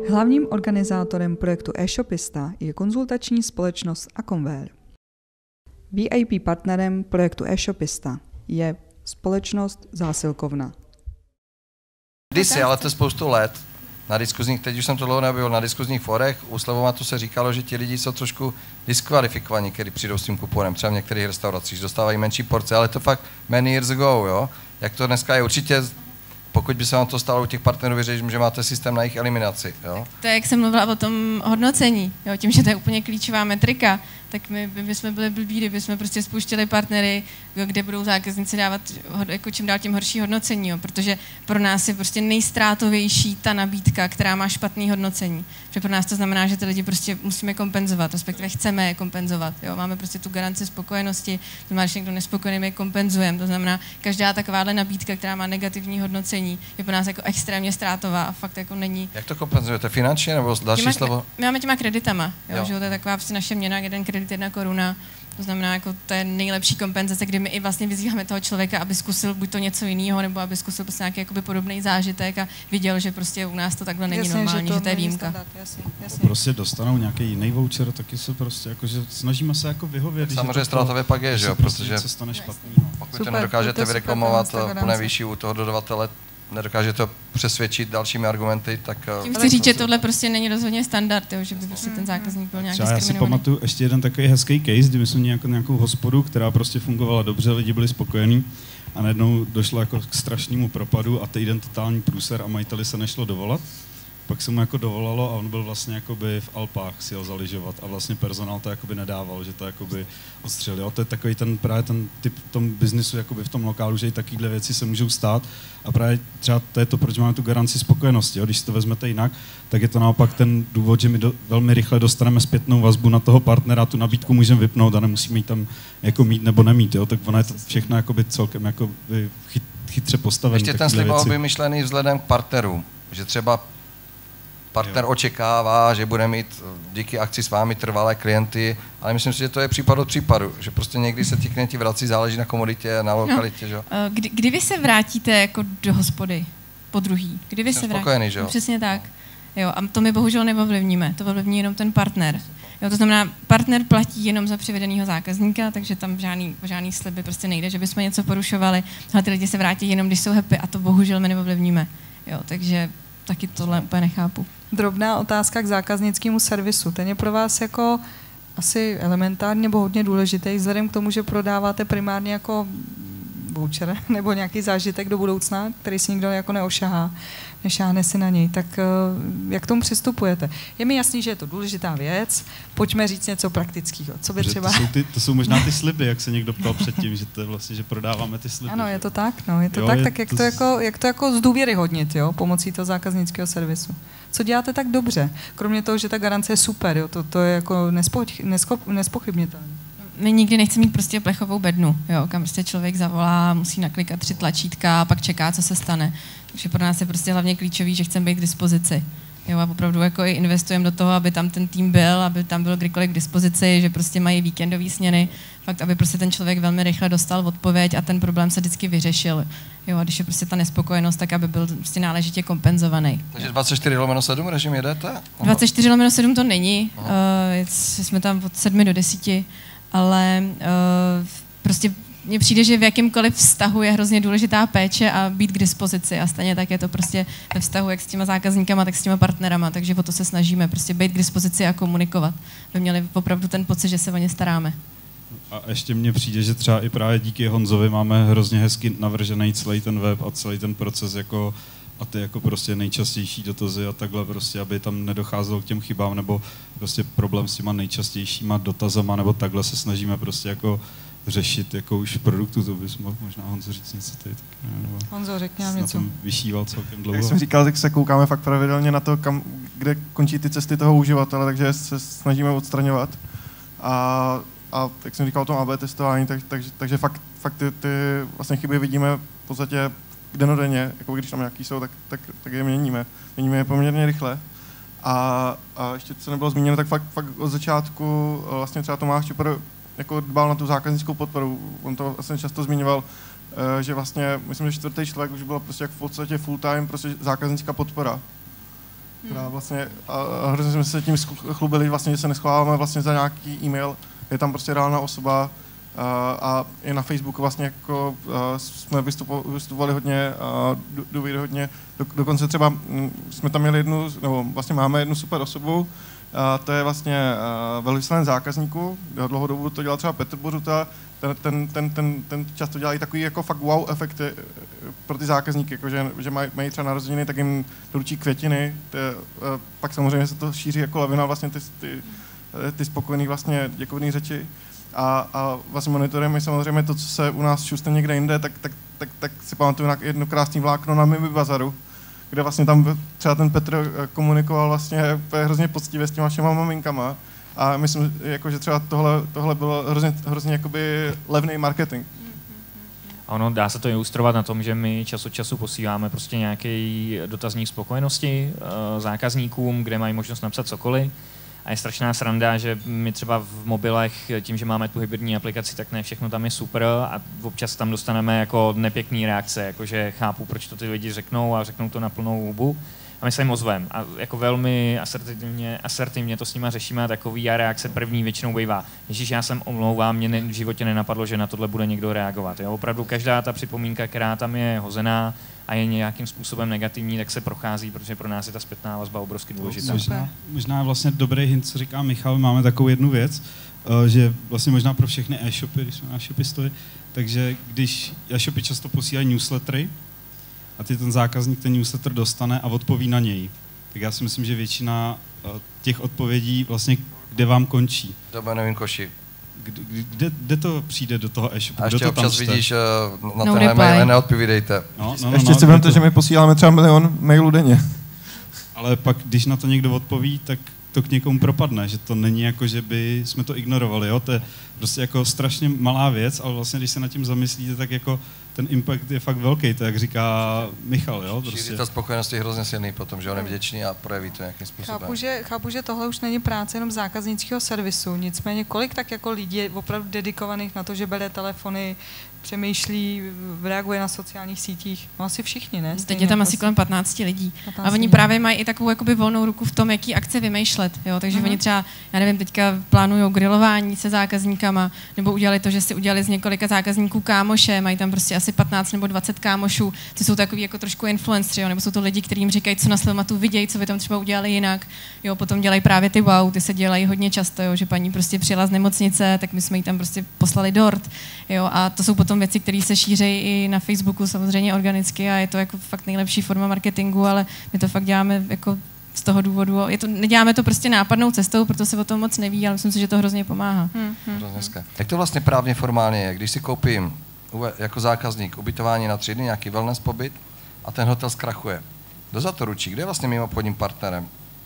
Hlavním organizátorem projektu e-shopista je konzultační společnost Aconware. VIP partnerem projektu e-shopista je společnost Zásilkovna. Kdysi, ale to je spoustu let, na diskuzních, teď už jsem to dlouho nebyl, na diskuzních forech, u Slevomatu se říkalo, že ti lidi jsou trošku diskvalifikovaní, když přijdou s tím kuponem, třeba v některých restauracích, dostávají menší porce, ale to fakt many years ago, jo. Jak to dneska je, určitě, pokud by se vám to stalo u těch partnerů, věřím, že máte systém na jejich eliminaci, jo. To je, jak jsem mluvila o tom hodnocení, jo, tím, že to je úplně klíčová metrika, tak my bychom byli blbí, kdybychom prostě spouštěli partnery, kde budou zákazníci dávat jako čím dál tím horší hodnocení, jo, protože pro nás je prostě nejztrátovější ta nabídka, která má špatný hodnocení. Protože pro nás to znamená, že ty lidi prostě musíme kompenzovat, respektive chceme je kompenzovat. Jo. Máme prostě tu garanci spokojenosti, to znamená, že někdo nespokojený, my je kompenzujeme. To znamená, každá takováhle nabídka, která má negativní hodnocení, je pro nás jako extrémně ztrátová a fakt jako není. Jak to kompenzujete? Finančně nebo další slovo? My máme těma kreditama, jo. Že to je taková prostě naše měna, jeden kredit, 1 koruna. To znamená, jako to je nejlepší kompenzace, kdy my i vlastně vyzýváme toho člověka, aby zkusil buď to něco jiného, nebo aby zkusil prostě nějaký jakoby podobný zážitek a viděl, že prostě u nás to takhle není normální, že to je výjimka. Jasně. Prostě dostanou nějaký jiný voucher, taky se prostě jakože snažíme se jako vyhovět. Samozřejmě ztrátově pak je, že jo, protože pokud to nedokážete vyreklamovat plné výši u toho dodavatele, nedokáže to přesvědčit dalšími argumenty, tak... Tím chci říct, že tohle prostě není rozhodně standard, jo, že by prostě ten zákazník byl nějak diskriminovaný. Já si pamatuju ještě jeden takový hezký case, kdy my jsme měli nějakou hospodu, která prostě fungovala dobře, lidi byli spokojení a najednou došlo jako k strašnému propadu a týden totální průser a majiteli se nešlo dovolat. Pak se mu jako dovolalo a on byl vlastně jakoby v Alpách si jel zaližovat a vlastně personál to jakoby nedával, že to jakoby odstřelil. To je takový právě ten typ v tom biznisu jakoby v tom lokálu, že i takovéhle věci se můžou stát a právě třeba to je to, proč máme tu garanci spokojenosti. Jo? Když si to vezmete jinak, tak je to naopak ten důvod, že my velmi rychle dostaneme zpětnou vazbu na toho partnera, tu nabídku můžeme vypnout a nemusíme ji tam jako mít nebo nemít. Jo? Tak ono je to všechno jakoby celkem jako chytře postavené. Ještě ten slib byl vymyšlený vzhledem k partnerům, že třeba partner očekává, že bude mít díky akci s vámi trvalé klienty, ale myslím si, že to je případ od případu, že prostě někdy se ti klienti vrací, záleží na komoditě, na lokalitě, že jo. Kdy vy se vrátíte jako do hospody po druhý? Kdy vy se vrátíte? Že jo? Přesně tak. Jo, a to my bohužel neovlivníme, to ovlivní jenom ten partner. Jo, to znamená, partner platí jenom za přivedeného zákazníka, takže tam žádný sliby prostě nejde, že bychom něco porušovali, ale ty lidi se vrátí jenom, když jsou happy a to bohužel my neovlivníme. Jo, takže taky tohle úplně nechápu. Drobná otázka k zákaznickému servisu. Ten je pro vás jako asi elementární nebo hodně důležitý, vzhledem k tomu, že prodáváte primárně jako voucher nebo nějaký zážitek do budoucna, který si nikdo jako neošahá, nešáhne si na něj. Tak jak k tomu přistupujete? Je mi jasný, že je to důležitá věc, pojďme říct něco praktického. Co by třeba... To jsou možná ty sliby, jak se někdo ptal předtím, že to je vlastně, že prodáváme ty sliby. Ano, je to tak, no, je to tak, tak jak to jako zdůvěryhodnit, jo, pomocí toho zákaznického servisu. Co děláte tak dobře? Kromě toho, že ta garance je super, jo, to je jako nespochybnitelné. My nikdy nechceme mít prostě plechovou bednu, jo, kam prostě člověk zavolá, musí naklikat 3 tlačítka a pak čeká, co se stane. Takže pro nás je prostě hlavně klíčový, že chceme být k dispozici. Jo, a opravdu jako i investujeme do toho, aby tam ten tým byl, aby tam byl kdykoliv k dispozici, že prostě mají víkendové směny, fakt, aby prostě ten člověk velmi rychle dostal odpověď a ten problém se vždycky vyřešil. Jo, a když je prostě ta nespokojenost, tak aby byl prostě náležitě kompenzovaný. Takže 24/7 režim jedete? 24/7 to není, jsme tam od 7 do 10, ale prostě mně přijde, že v jakýmkoliv vztahu je hrozně důležitá péče a být k dispozici a stejně tak je to prostě ve vztahu jak s těma zákazníkama, tak s těma partnerama, takže o to se snažíme, prostě být k dispozici a komunikovat. By měli opravdu ten pocit, že se o ně staráme. A ještě mně přijde, že třeba i právě díky Honzovi máme hrozně hezky navržený celý ten web a celý ten proces jako a ty jako prostě nejčastější dotazy a takhle prostě, aby tam nedocházelo k těm chybám nebo prostě problém s těma nejčastějšíma dotazama nebo takhle se snažíme prostě jako řešit jako už v produktu, to bys mohl možná Honzo říct něco tady. Honzo, řekni nám něco. Na tom vyšíval celkem dlouho. Jak jsem říkal, tak se koukáme fakt pravidelně na to, kde končí ty cesty toho uživatele, takže se snažíme odstraňovat. A jak jsem říkal o tom AB testování, takže fakt ty vlastně chyby vidíme v podstatě denodenně, jako když tam nějaký jsou, tak je měníme. Měníme je poměrně rychle. A ještě co nebylo zmíněno, tak fakt od začátku vlastně třeba Tomáš Čupr jako dbal na tu zákaznickou podporu. On to vlastně často zmiňoval, že vlastně, myslím, že 4. člověk už byl prostě jak v podstatě full time prostě zákaznická podpora. která vlastně, a hrozně jsme se tím chlubili, vlastně, že se neschováváme vlastně za nějaký e-mail, je tam prostě reálná osoba a i na Facebooku vlastně jako jsme vystupovali hodně, důvěryhodně, dokonce třeba jsme tam měli nebo vlastně máme jednu super osobu, to je vlastně velvyslanec zákazníků, dlouhou dobu to dělal třeba Petr Bořuta, ten často dělá i takový jako fakt wow efekty pro ty zákazníky, jako že mají třeba narozeniny, tak jim doručí květiny, pak samozřejmě se to šíří jako lavina vlastně ty spokojený vlastně děkovný řeči a vlastně monitorujeme samozřejmě to, co se u nás šuste někde jinde, tak si pamatuju na jedno krásný vlákno na Mimi Bazaru, kde vlastně tam třeba ten Petr komunikoval vlastně hrozně poctivě s těma všema maminkama. A myslím, jako, že třeba tohle bylo hrozně jakoby levný marketing. Ono dá se to ilustrovat na tom, že my čas od času posíláme prostě nějaký dotazník spokojenosti zákazníkům, kde mají možnost napsat cokoliv. A je strašná sranda, že my třeba v mobilech, tím, že máme tu hybridní aplikaci, tak ne všechno tam je super a občas tam dostaneme jako nepěkný reakce, jakože chápu, proč to ty lidi řeknou a řeknou to na plnou hubu. A my se jim ozvem a jako velmi asertivně to s nima řešíme a takový reakce první většinou bývá. Ježíš, já jsem omlouvám, mě v životě nenapadlo, že na tohle bude někdo reagovat. Jo? Opravdu každá ta připomínka, která tam je hozená a je nějakým způsobem negativní, tak se prochází, protože pro nás je ta zpětná vazba obrovsky důležitá. Možná vlastně dobrý hint, co říká Michal, máme takovou jednu věc, že vlastně možná pro všechny e-shopy, když jsme na e-shopistově, takže když e-shopy často posílají newslettery, a ty ten zákazník ten newsletter dostane a odpoví na něj. Tak já si myslím, že většina těch odpovědí vlastně kde vám končí. Do jmenovým koši. Kde to přijde do toho e-shopu? A ještě to občas vidíš na No ten mail, neodpovídejte. Ještě si vemte, že my posíláme třeba 1 milion mailů denně. Ale pak, když na to někdo odpoví, tak to k někomu propadne, že to není jako, že by jsme to ignorovali, jo? To je prostě jako strašně malá věc, ale vlastně, když se nad tím zamyslíte, tak jako ten impact je fakt velký, to jak říká Michal, jo? Prostě. Šíří ta spokojenost je hrozně silný potom, že on je vděčný a projeví to nějakým způsobem. Chápu, že tohle už není práce jenom zákaznického servisu, nicméně kolik tak jako lidí je opravdu dedikovaných na to, že bere telefony, přemýšlí, reaguje na sociálních sítích. No asi všichni, ne? Teď je tam asi kolem 15 lidí. A oni právě mají i takovou jakoby volnou ruku v tom, jaký akce vymýšlet. Jo? Takže oni třeba, já nevím, teďka plánují grilování se zákazníkama, nebo udělali to, že si udělali z několika zákazníků kámoše, mají tam prostě asi 15 nebo 20 kámošů, co jsou takový jako trošku influenceri, nebo jsou to lidi, kteří jim říkají, co na Slevmatu vidějí, co by tam třeba udělali jinak. Jo, potom dělají právě ty wow, ty se dělají hodně často, jo, že paní prostě přijela z nemocnice, tak my jsme jí tam prostě poslali dort. Jo, a to jsou potom věci, které se šíří i na Facebooku samozřejmě organicky a je to jako fakt nejlepší forma marketingu, ale my to fakt děláme jako z toho důvodu. Neděláme to prostě nápadnou cestou, proto se o tom moc neví, ale myslím si, že to hrozně pomáhá. Jak to vlastně právně formálně je? Když si koupím jako zákazník ubytování na 3 dny, nějaký wellness pobyt a ten hotel zkrachuje, kdo za to ručí? Kdo je vlastně mým obchodním partnerem?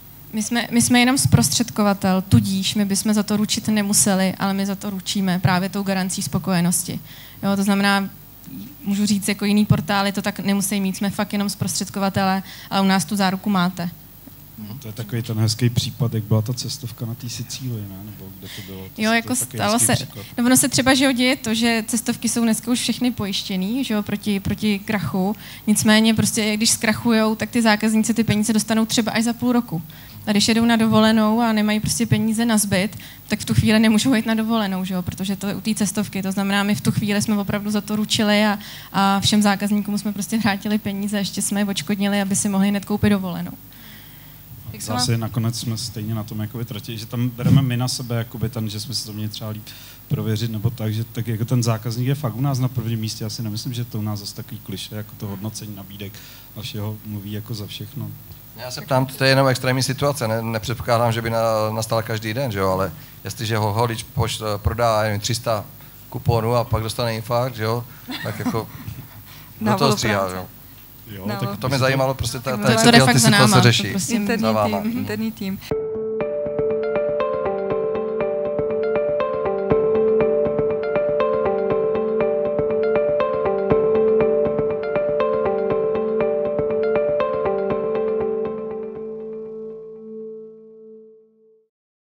My jsme jenom zprostředkovatel, tudíž my bychom za to ručit nemuseli, ale my za to ručíme právě tou garancí spokojenosti. Jo, to znamená, můžu říct, jako jiný portály to tak nemusí mít, jsme fakt jenom zprostředkovatele, ale u nás tu záruku máte. To je takový ten hezký případ, jak byla ta cestovka na té Sicílii, ne? Nebo kde to bylo? Jo, jako stalo se. No, ono se třeba že děje to, že cestovky jsou dneska už všechny pojištěný, že jo, proti krachu. Nicméně prostě, když zkrachujou, tak ty zákazníci ty peníze dostanou třeba až za půl roku. A když jedou na dovolenou a nemají prostě peníze na zbyt, tak v tu chvíli nemůžou jít na dovolenou, že jo? Protože to je u té cestovky. To znamená, my v tu chvíli jsme opravdu za to ručili a všem zákazníkům jsme prostě vrátili peníze, ještě jsme je odškodnili, aby si mohli hned koupit dovolenou. Zase nakonec jsme stejně na tom jako vytratili, že tam bereme my na sebe, jakoby ten, že jsme si to měli třeba líp prověřit, nebo tak, že tak jako ten zákazník je fakt u nás na prvním místě. Já si nemyslím, že to u nás zase takový klišé, jako to hodnocení nabídek a všeho mluví jako za všechno. Já se ptám, to je jenom extrémní situace, nepředpokládám, že by nastala každý den, že jo, ale jestliže holič prodá 300 kuponů a pak dostane infarkt, že jo, tak jako do toho stříhá, jo. Jo, tak to mě zajímalo, prostě ty situace řeší. Interní tým.